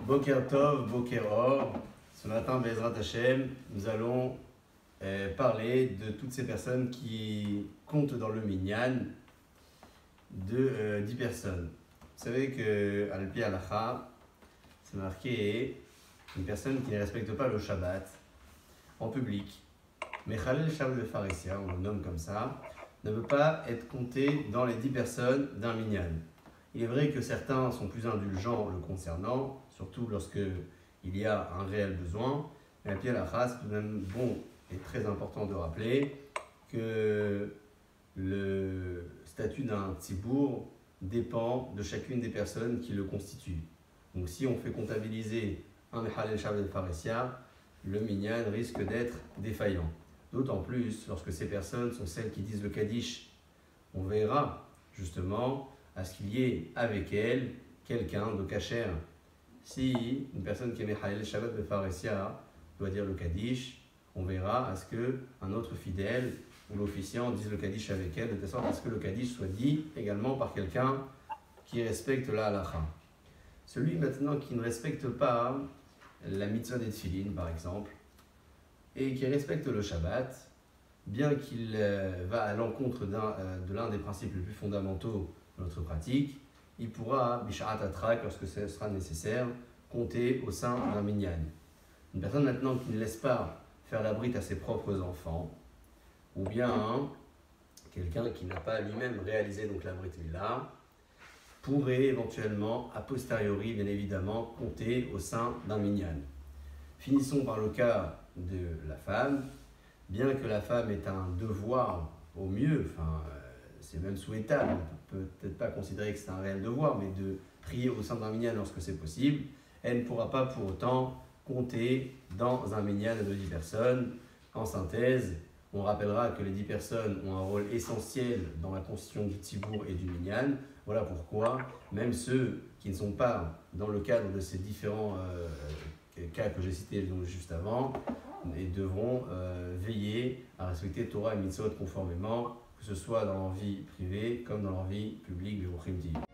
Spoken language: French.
Boker Tov, Boker Or. Ce matin, Bezrat Hashem, nous allons parler de toutes ces personnes qui comptent dans le minyan de 10 personnes. Vous savez que Al-Pi Halacha, c'est marqué une personne qui ne respecte pas le Shabbat en public. Mechalel Shabbat de Pharisien, on le nomme comme ça, ne peut pas être compté dans les 10 personnes d'un minyan. Il est vrai que certains sont plus indulgents le concernant, surtout lorsque il y a un réel besoin. Mais Al-Pi Halacha, c'est tout de même bon et très important de rappeler que le statut d'un tzibour dépend de chacune des personnes qui le constituent. Donc si on fait comptabiliser un Mechalel Shabbat de Pharisien, le minyan risque d'être défaillant. D'autant plus lorsque ces personnes sont celles qui disent le Kaddish. On verra justement à ce qu'il y ait avec elles quelqu'un de kasher. Si une personne qui est Mechalel Shabbat de Pharisien doit dire le Kaddish, on verra à ce qu'un autre fidèle ou l'officiant dise le Kaddish avec elle, de telle sorte à ce que le Kaddish soit dit également par quelqu'un qui respecte la halacha. Celui maintenant qui ne respecte pas la mitzvah des tfilin, par exemple, et qui respecte le Shabbat, bien qu'il va à l'encontre de l'un des principes les plus fondamentaux de notre pratique, il pourra, bisharat atrak, lorsque ce sera nécessaire, compter au sein d'un minyan. Une personne maintenant qui ne laisse pas faire la brite à ses propres enfants, ou bien quelqu'un qui n'a pas lui-même réalisé donc la brite mila, pourrait éventuellement, a posteriori, bien évidemment, compter au sein d'un minyan. Finissons par le cas de la femme. Bien que la femme ait un devoir au mieux, c'est même souhaitable, on ne peut peut-être pas considérer que c'est un réel devoir, mais de prier au sein d'un minyan lorsque c'est possible, elle ne pourra pas pour autant compter dans un minyan de 10 personnes. En synthèse, on rappellera que les 10 personnes ont un rôle essentiel dans la constitution du tzibour et du minyan. Voilà pourquoi, même ceux qui ne sont pas dans le cadre de ces différents cas que j'ai cités juste avant, et devront veiller à respecter Torah et Mitzvot conformément, que ce soit dans leur vie privée comme dans leur vie publique.